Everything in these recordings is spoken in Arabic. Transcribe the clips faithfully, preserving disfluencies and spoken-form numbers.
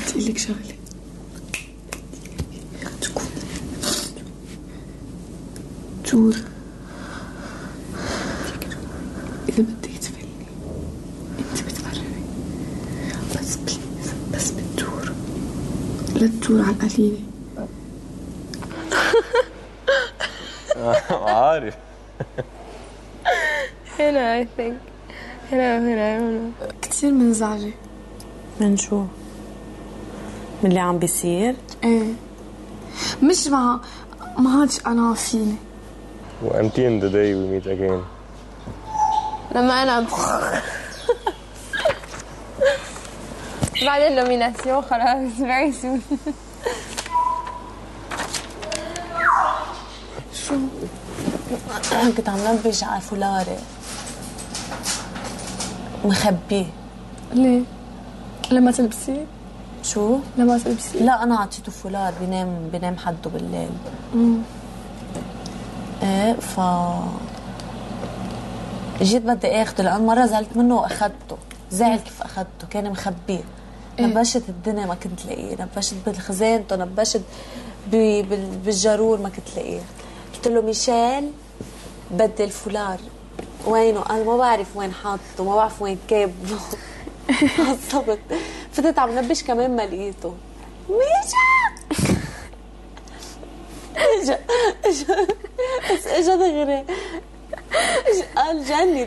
بدي لك شغله. جور اذا بدك تفلني انت بتقرري، بس بليز بس بتجور لا تجور على القليله. عارف. هنا I think هنا وهنا هنا كتير منزعجة. من شو؟ من اللي عم بيصير؟ ايه مش مع ما عادش انا فيني. وامتين the day we meet again. لما انا بعد النوميناسيون خلاص very soon. شو؟ أنا كنت عم نبش على فولاري مخبيه. ليه؟ لما تلبسيه؟ شو؟ لما تلبسيه؟ لا أنا عطيته فولار بينام بينام حده بالليل. امم ايه ف جيت بدي اخده لأن مرة زعلت منه واخدته. زعل كيف اخدته، كان مخبيه. إيه؟ نبشت الدنيا ما كنت لاقيه، نبشت بالخزانته، نبشت بالجارور ما كنت لاقيه. قلت له ميشيل بدي الفولار، وينه؟ قال ما بعرف وين حاطه، ما بعرف وين كابه. عصبت، فتت عم نبش كمان ما لقيته. ميشا اجا اجا بس اجا دغري قال جني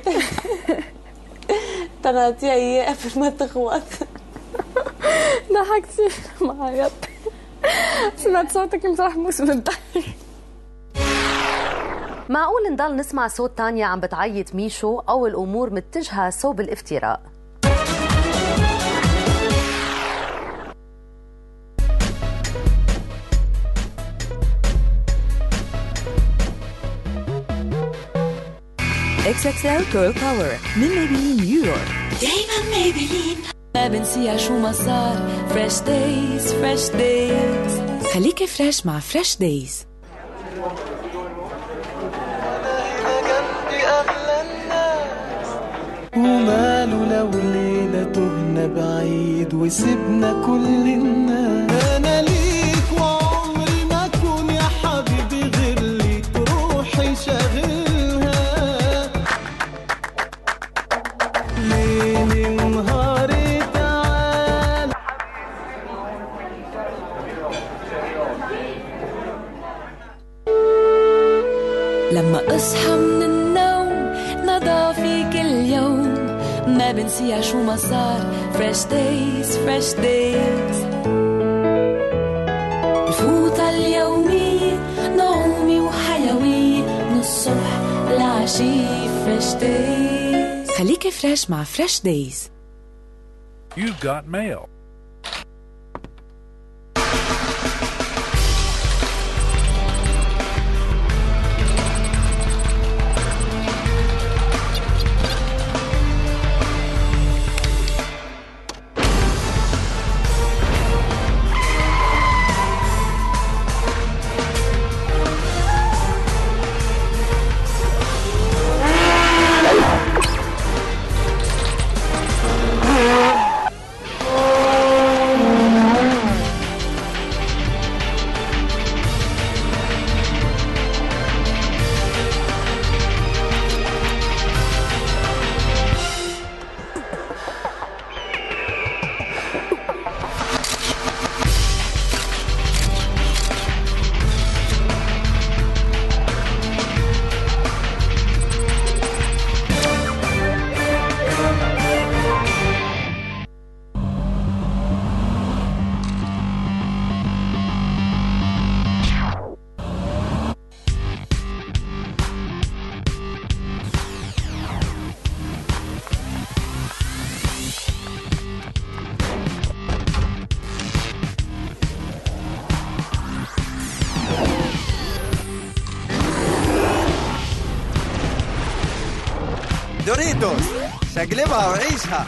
تنعطيها اياه قبل ما تخوت. ضحكتي ما عيطت، سمعت صوتك مصحموس من الضحك. معقول نضل نسمع صوت تانيا عم بتعيط ميشو أو الأمور متجهة صوب الافتراء؟ إكس إكس إل Girl Power من ميبلين نيويورك. دايما ميبلين ما بنسيها شو ما صار. فريش دايز فريش دايز. خليكي فريش مع فريش دايز. وماله لو الليلة تهنا بعيد وسبنا كل الناس. أنا ليك وعمري ما أكون يا حبيبي غير ليك، روحي شاغلها ليل نهاري. تعال لما أصحى من النوم نضافي كل يوم ما بنسيها شو ما صار. فريش دايز فريش دايز. الفوطة اليومية نومي وحيوية من الصبح للعشية. فريش دايز. خليكي فريش مع فريش دايز. You've got mail. دوريتوس شقلبها وعيشها.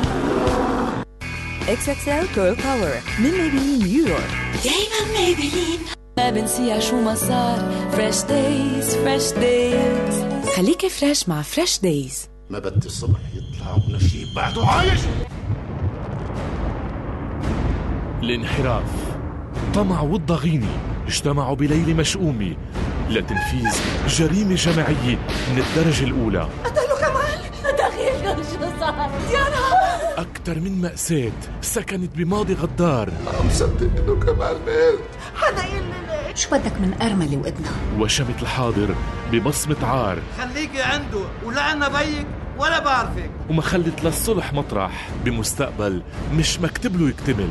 إكس إكس إل Girl Power من ميبلين نيويورك. دايما ميبلين ما بنسيها شو ما صار. فريش دايز فريش دايز. خليكي فريش مع فريش دايز. ما بدي الصبح يطلع ونشيب بعده عايش. الانحراف، طمع والضغينة اجتمعوا بليلة مشؤومة لتنفيذ جريمة جماعية من الدرجة الأولى. قتلوا كمال. دقيقة شو صار؟ يانا أكثر من مأساة سكنت بماضي غدار. عم مصدق إنه كمال مات. حدا يقول لي شو بدك من أرملة وابنها؟ وشمت الحاضر ببصمة عار. خليكي عنده ولا أنا بيك ولا بعرفك. وما خلت للصلح مطرح بمستقبل مش مكتب له يكتمل.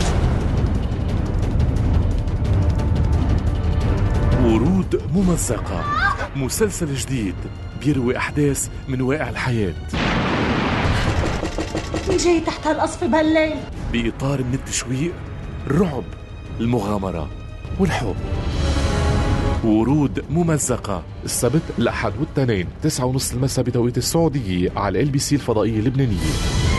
ورود ممزقة، مسلسل جديد بيروي أحداث من واقع الحياة. مين جاي تحت هالقصف بهالليل؟ بإطار من التشويق، الرعب، المغامرة والحب. ورود ممزقة السبت، الأحد والتنين تسعة ونص المساء بتوقيت السعودية على ال بي سي الفضائية اللبنانية.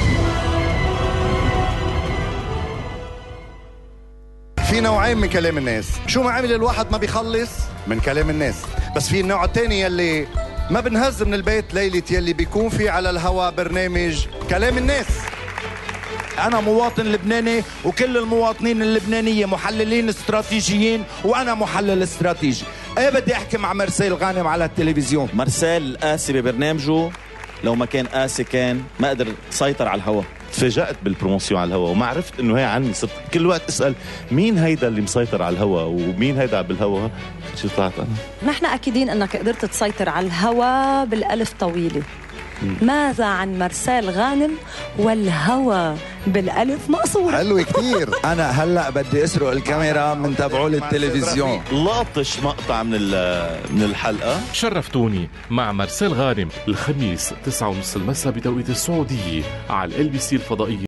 في نوعين من كلام الناس، شو ما عمل الواحد ما بيخلص من كلام الناس، بس في النوع الثاني يلي ما بنهز من البيت ليلة يلي بيكون في على الهواء برنامج كلام الناس. أنا مواطن لبناني وكل المواطنين اللبنانية محللين استراتيجيين وأنا محلل استراتيجي. إيه بدي أحكي مع مرسال غانم على التلفزيون. مرسال قاسي ببرنامجه، لو ما كان قاسي كان ما قدر سيطر على الهواء. تفاجأت بالبروموسيون على الهواء وما عرفت انه هي عني. صرت كل وقت اسال مين هيدا اللي مسيطر على الهواء ومين هيدا بالهواء. شو طلعت انا؟ نحن اكيدين انك قدرت تسيطر على الهواء بالالف طويله. ماذا عن مرسال غانم والهوى بالالف مقصوره؟ حلو كتير. انا هلا بدي اسرق الكاميرا من تبعول التلفزيون. لقطش مقطع من من الحلقه. شرفتوني مع مرسال غانم الخميس تسعة ونص المساء بتوقيت السعوديه على ال بي سي الفضائيه.